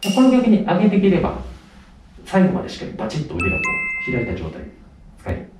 これを逆に上げていければ、最後までしっかりバチッと腕がこう開いた状態で使える。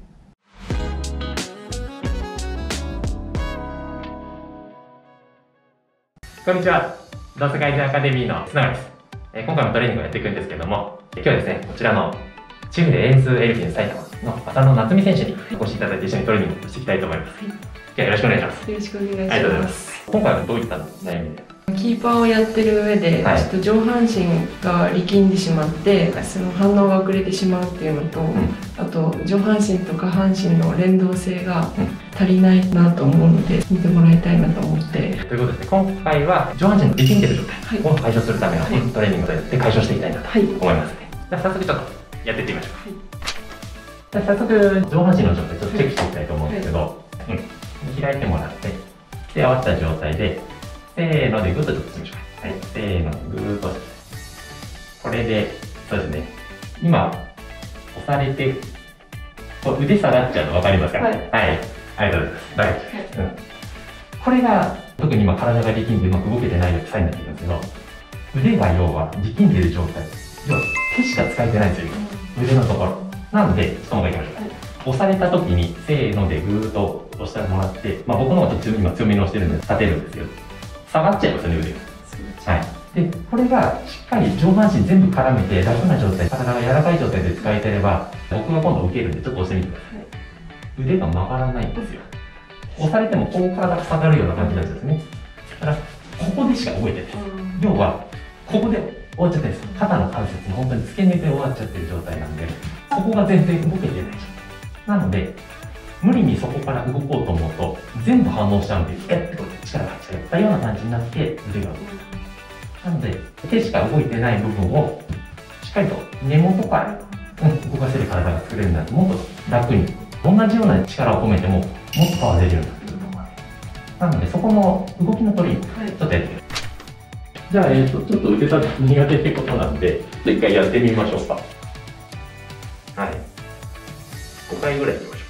こんにちは。動作改善アカデミーの砂川です。今回もトレーニングをやっていくんですけども、今日はですね、こちらのチームでエースエルフィン埼玉の浅野夏美選手にお越しいただいて一緒にトレーニングをしていきたいと思います。今日はよろしくお願いします。 よろしくお願いします。 ありがとうございます。今回はどういった悩みで？ キーパーをやってる上で、ちょっと上半身が力んでしまって、その反応が遅れてしまうっていうのと、あと上半身と下半身の連動性が足りないなと思うので、見てもらいたいなと思って。ということで、今回は上半身の力んでる状態を解消するためのトレーニングをやって解消していきたいなと思いますね。じゃあ早速ちょっとやっていってみましょう。じゃあ早速上半身の状態ちょっとチェックしていきたいと思うんですけど、開いてもらって、で合わせた状態で、せーのでグッとちょっとしてみましょう。はい、せーの、ぐーっと。これで、そうですね。今、押されて、こう腕下がっちゃうの分かりますか？はい。ありがとうございます。大丈夫です。これが、特に今体が力んでうまく動けてないサインになってるんですけど、腕が要は力んでる状態。要は手しか使えてないんですよ、腕のところ。なので、ちょっともう一回いきましょう。押された時に、せーのでぐーっと押してもらって、僕の方がちょっと今強めに押してるんで立てるんですけど、下がっちゃいますよね、腕が。はい。で、これがしっかり上半身全部絡めて楽な状態、体が柔らかい状態で使えてれば、僕が今度受けるんでちょっと押してみてください。腕が曲がらないんですよ。押されてもこう体が下がるような感じなんですね。だから、ここでしか動いてない。要は、ここで終わっちゃってるんです。肩の関節に本当に付け根で終わっちゃってる状態なんで、そこが全然動けてない状態。なので、無理にそこから動こうと思うと、全部反応しちゃうんで、ってこう力が入っちゃったような感じになって、腕が動く。なので、手しか動いてない部分を、しっかりと根元から動かせる体が作れるんだと、もっと楽に、同じような力を込めても、もっとパワー出るようになってくると思う。なので、そこの動きのトレーニング、ちょっとやってみます。じゃあ、ちょっと腕立て苦手ってことなんで、一回やってみましょうか。はい。5回ぐらいいきましょう。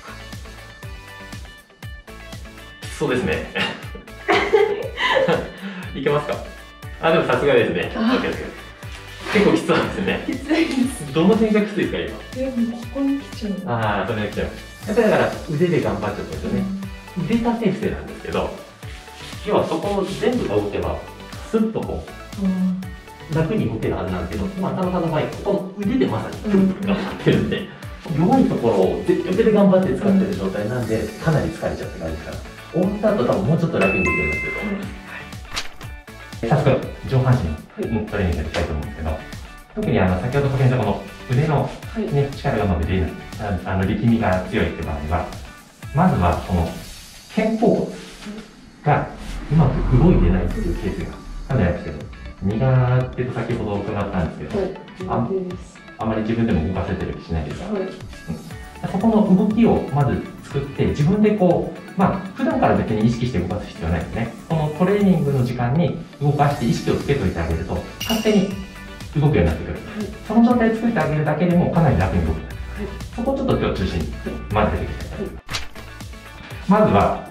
そうですね。いけますか？でもさすがですね。結構きつそうですね。きついです。どの辺がきついですか、今？ ここに来ちゃう。 それが来ちゃう。だから腕で頑張っちゃったんですよね。腕立て伏せなんですけど、要はそこを全部が動けば、スッとこう、楽に動けるはずなんですけど、今、田中さんの場合、この腕でまさに頑張ってるんで、弱いところを全力で頑張って使ってる状態なんで、かなり疲れちゃって感じですから。終わった後多分もうちょっと楽にできるんですけど、早速上半身のトレーニングやっていきたいと思うんですけど、特に先ほど確認したこの腕の、力がうまく出ない力みが強いって場合は、まずはこの肩甲骨がうまく動いてないっていうケースがかなりあるんですけど、苦手と先ほど伺ったんですけど、あまり自分でも動かせてる気しないですか？そこの動きをまず作って、自分でこう、普段から別に意識して動かす必要ないですね。このトレーニングの時間に動かして意識をつけておいてあげると、勝手に動くようになってくる。その状態を作ってあげるだけでもかなり楽に動く。そこをちょっと今日中心に混ぜていきたいと思います。まずは、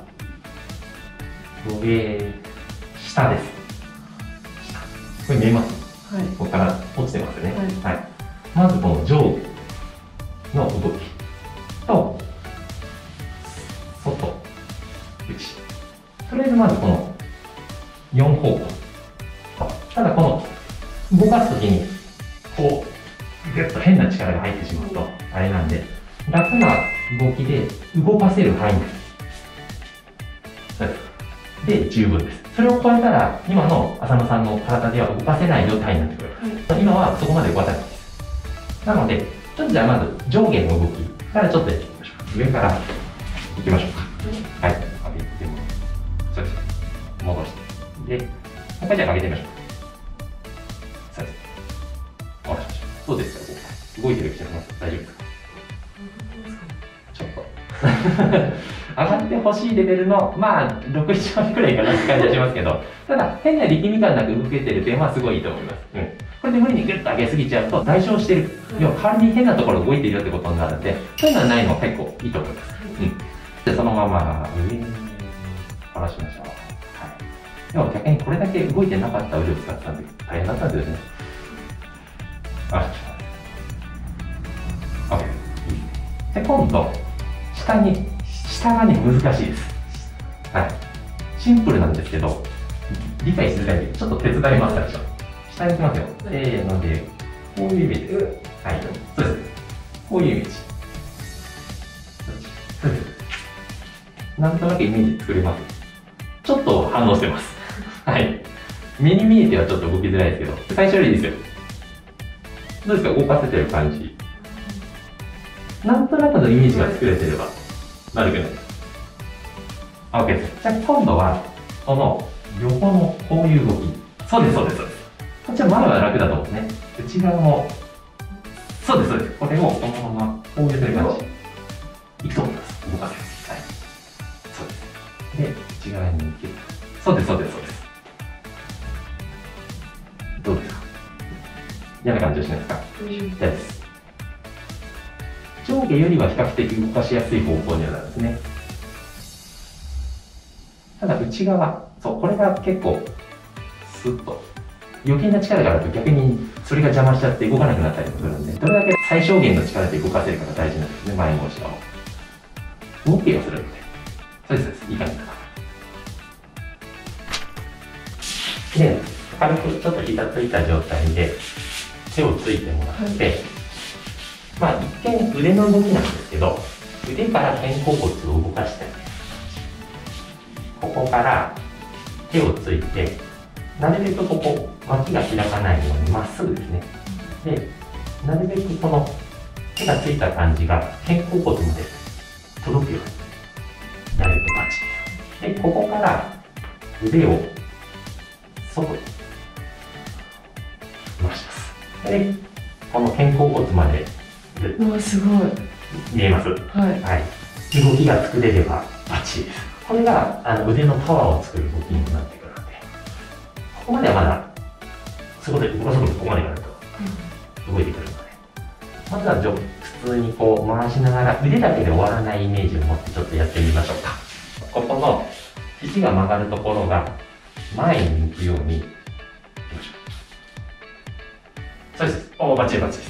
上、下です。これ見えます？ここから落ちてますね。まずこの上下の動きと、外、内。とりあえずまずこの4方向。ただこの動かすときに、こう、ぐっと変な力が入ってしまうと、あれなんで、楽な動きで動かせる範囲で十分です。それを超えたら、今の浅野さんの体では動かせないよって範囲になってくる。今はそこまで動かせないです。なので、ちょっとじゃあまず上下の動きからちょっとやっていきましょう。上からいきましょうか。はい。上げても、そうです。戻して。で、もう一回じゃあ上げてみましょう。そうです。下ろしましょう。どうですか？動いてる気がします？大丈夫ですか？ちょっと。上がってほしいレベルの、6、7割くらいかなって感じがしますけど、ただ、変な力み感なく動けてる点はすごいいいと思います。これで無理にグッと上げすぎちゃうと、代償してる。要は、代わりに変なところ動いているよってことになるんで、そういうのはないのは結構いいと思います。で、そのまま上に下ろしましょう。でも逆にこれだけ動いてなかった腕を使ってたんで、大変だったんですね。 あ、OK。で、今度、下がね、難しいです。はい。シンプルなんですけど、理解しづらいんで、ちょっと手伝います、最初。下に行きますよ。せーので、こういうイメージです。はい。そうです。こういうイメージ。そうです。なんとなくイメージ作れます。ちょっと反応してます。はい。目に見えてはちょっと動きづらいですけど、最初よりいいですよ。どうですか、動かせてる感じ。なんとなくのイメージが作れてれば、悪くないです。OK です。じゃあ今度は、この横のこういう動き。そうです、そうです、そうです。こっちは前は楽だと思うんですね。内側も、そうです、そうです。これをこのままこういう感じ。いくと思います。動かせる。はい。そうです。で、内側に行ける。そうです、そうです、そうです。どうですか？嫌な感じはしないですか？嫌です。上下よりは比較的動かしやすい方向にはなるんですね。ただ内側、そう、これが結構スッと余計な力があると逆にそれが邪魔しちゃって動かなくなったりもするんで、どれだけ最小限の力で動かせるかが大事なんですね、前も後ろも。動きをするので。そうです、いい感じだと思います。で、軽くちょっと膝ついた状態で手をついてもらって、はい、まあ一見腕の動きなんですけど、腕から肩甲骨を動かしてあげる。ここから手をついて、なるべくここ脇が開かないようにまっすぐですね。で、なるべくこの手がついた感じが肩甲骨まで届くようになるとバッチリです。で、ここから腕を外に伸ばします。で、この肩甲骨まで。 うわ、すごい。 見えます。はい。はい。動きが作れればバッチリです。これが腕のパワーを作る動きになってくるので、ここまではまだ、そういうことで動かすことここまでやると動いてくるので、まずは普通にこう回しながら腕だけで終わらないイメージを持ってちょっとやってみましょうか。ここの肘が曲がるところが前に向くようにいきましょう。そうです。おー、バッチリバッチリです。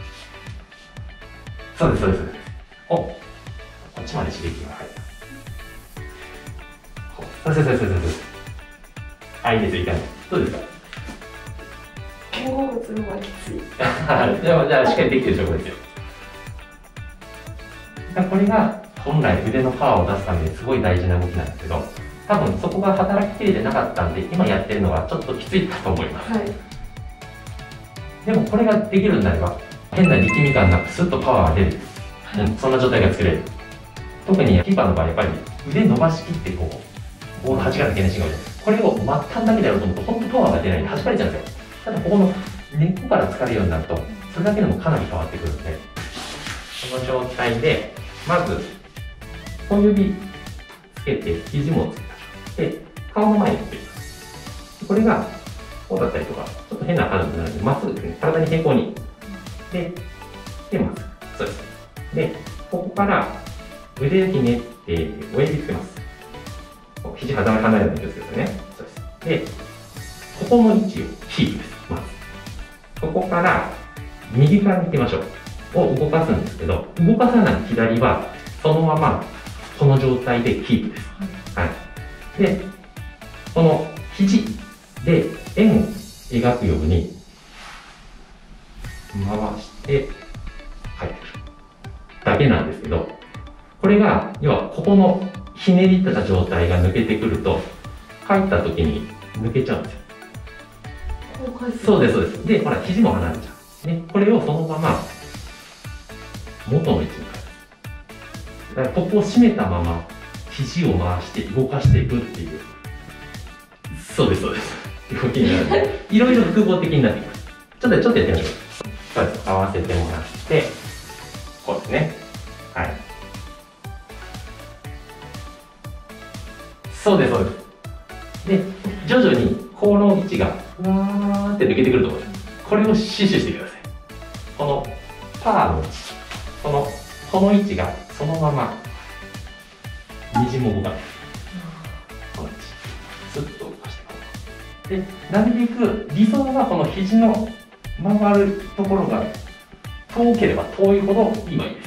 そうです、そうです。お、こっちまで刺激が入る。そう。あ、いいです、いい感じ。どうですか？ 肩甲骨の方がきつい。 じゃあ、しっかりできてる証拠ですよ。これが本来腕のパワーを出すためにすごい大事な動きなんですけど、多分そこが働ききれてなかったんで、今やってるのはちょっときついかと思います。はい、でもこれができるようになれば、変な力み感なくスッとパワーが出る。はい、そんな状態が作れる。特にキーパーの場合、やっぱり腕伸ばしきってこう、ボール弾かなきゃいけないシーンが多いです。これを末端だけでやろうと思うと、本当パワーが出ないんで弾かれちゃうんですよ。ただここの根っこから使えるようになると、それだけでもかなり変わってくるので、この状態で、まず、小指つけて、肘もつけましょう。で、顔の前につけます。これが、こうだったりとか、ちょっと変な感じになるので、まっすぐですね、体に平行に。で、まっすぐ。そうです。で、ここから腕をひねって、親指つけます。肘離れないように気をつけてね。そうです。で、ここの位置をキープです。まず。ここから右から行きましょう。を動かすんですけど、動かさない左はそのままこの状態でキープです。はい。で、この肘で円を描くように回して入ってくるだけなんですけど、これが要はここのひねりった状態が抜けてくると、帰った時に抜けちゃうんですよ。そうです、そうです。で、ほら、肘も離れちゃう。ね、これをそのまま元の位置に変える。だからここを締めたまま肘を回して動かしていくっていう。そうです、そうです。動きになるので、いろいろ複合的になってきます。ちょっとやってみましょう。そうです。合わせてもらって、こうですね。はい。そうです、そうです。で、徐々にこの位置がふわーって抜けてくると思います。これを死守してください。このパーの位置、この位置がそのまま虹も動かない。この位置、スッと動かしていく。で、なるべく理想はこの肘の回るところが遠ければ遠いほど今いいです。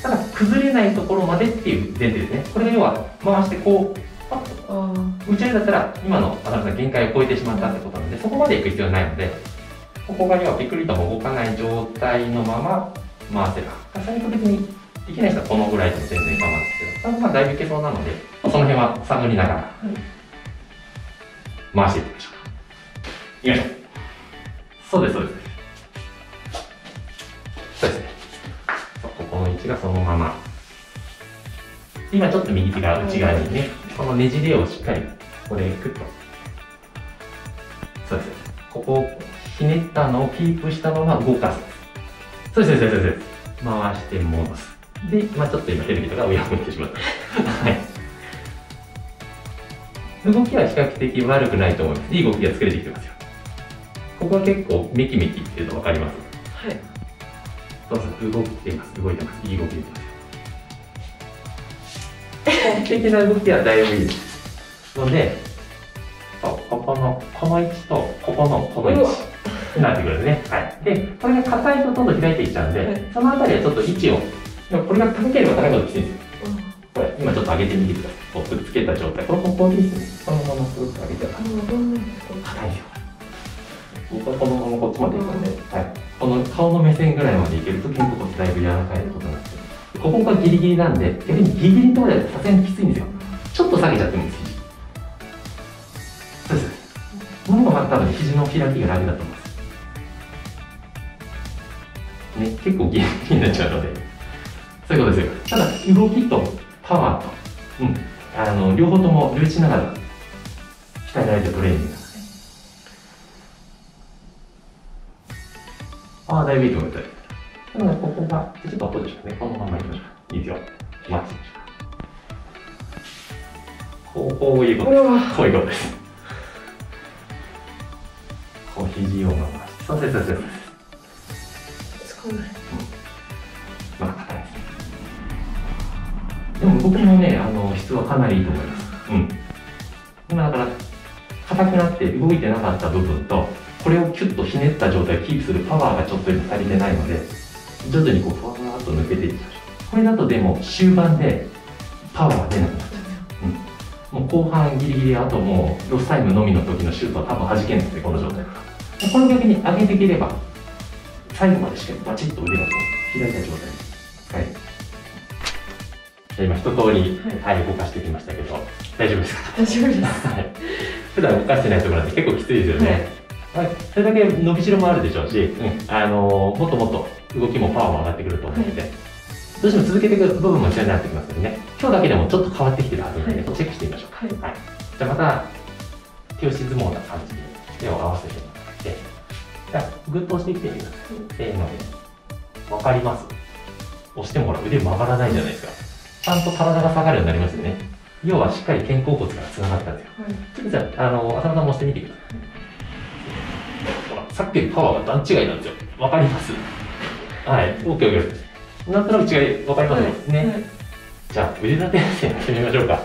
ただ崩れないところまでっていう前提ですね。これが要は回してこうパッと打ち上げだったら今の浅野さん限界を超えてしまったってことなので、そこまで行く必要はないので、ここが要はピクリとも動かない状態のまま回せる。最初的にできない人はこのぐらいでも全然構わないですけど、まあだいぶいけそうなので、その辺は探りながら回していってみましょう。いきましょう。そうです、そうです。そうですね。ここの位置がそのまま。今ちょっと右手が内側にね、このねじれをしっかりここでクッと。そうです。ここをひねったのをキープしたまま動かす。そうです、そうです、そうです。回して戻す。で、まあちょっと今ヘルメットが上を向いてしまった。はい。動きは比較的悪くないと思います。いい動きが作れてきてますよ。ここは結構メキメキっていうの分かります？はい。そうそう、動いてます。いい動き出てますよ。基本的な動きはだいぶいいです。ので、ここの位置とここのこの位置になってくるんですね。はい。で、これが硬いとどんどん開いていっちゃうんで、はい、そのあたりはちょっと位置を、これが高ければ高いほどきついんですよ。これ、今ちょっと上げてみてください。こうくっつけた状態。ここですね。このまますぐ上げてください。硬いですよ。このままこっちまでいくので、はい。この顔の目線ぐらいまでいけると肩甲骨だいぶ柔らかいことになってる。ここがギリギリなんで、逆にギリギリのところでさすがにきついんですよ。ちょっと下げちゃってもいいです。そうです。この方が多分肘の開きが楽だと思います。ね、結構ギリギリになっちゃうので。そういうことですよ。ただ、動きとパワーと、両方とも両立しながら鍛えられてるトレーニングです。ああ、だいぶいいと思います。なので、ここが、ちょっとこうでしょうね。このままいきましょう。いいですよ。待ってみましょう。こういうことです。こういうことです。こう肘を回して。そうです、そうです。 つかない。 まあ、硬いですね。でも僕もね、質はかなりいいと思います。今だから、硬くなって動いてなかった部分と、これをキュッとひねった状態をキープするパワーがちょっと足りてないので、徐々にこう、ふわーっと抜けていきましょう。これだとでも、終盤でパワーが出なくなっちゃうんですよ。もう後半ギリギリ、あともう、ロスタイムのみの時のシュートは多分弾けんですね、この状態だと。これを逆に上げていければ、最後までしっかりバチッと腕がこう開いた状態です。はい。じゃあ今、一通り、はい、動かしてきましたけど、大丈夫ですか？ 大丈夫です。 はい。普段動かしてないところなんで結構きついですよね。はい、それだけ伸びしろもあるでしょうし、もっともっと動きもパワーも上がってくると思うので、どうしても続けていく部分も必要になってきますのでね、今日だけでもちょっと変わってきてるはずなので、チェックしてみましょうか。はい。じゃあまた、手押し相撲な感じで手を合わせてもらって、じゃあ、ぐっと押してきてみます。せーので。わかります？押してもほら腕曲がらないじゃないですか。ちゃんと体が下がるようになりますよね。要はしっかり肩甲骨からつながったんですよ。ちょっとじゃあ、浅野さんも押してみてください。さっきよりパワーが段違いなんですよ。わかります？はい、OK、OK。なんとなく違いわかりますね。じゃあ、腕立て伏せやってみましょうか。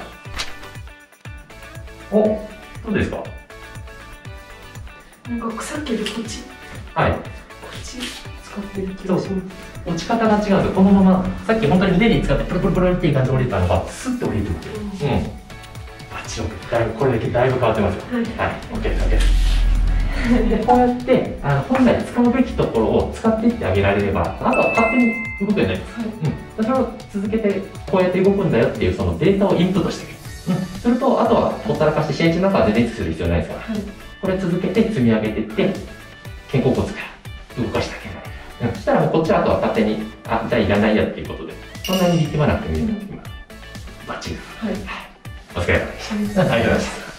お、どうですか？ なんかさっきよりこっち。 はい。こっち使ってる気がします。 落ち方が違うんですよ。このまま、さっき本当に腕に使ってプルプルプルっていう感じで降りてたのが、スッと降りてますよ。バッチリ OK。だいぶ、これだけだいぶ変わってますよ。はい、OK です、OK です。でこうやって本来使うべきところを使っていってあげられれば、あとは勝手に動くようになります。それを続けてこうやって動くんだよっていうそのデータをインプットしていく。するとあとはほったらかして試合中の中は全然意識する必要ないですから、これ続けて積み上げていって肩甲骨から動かしてあげられる。そしたらもうこっちはあとは勝手にじゃあいらないやっていうことでそんなに力まなくてもいいなってきます。バッチリです。お疲れ様でした。ありがとうございます。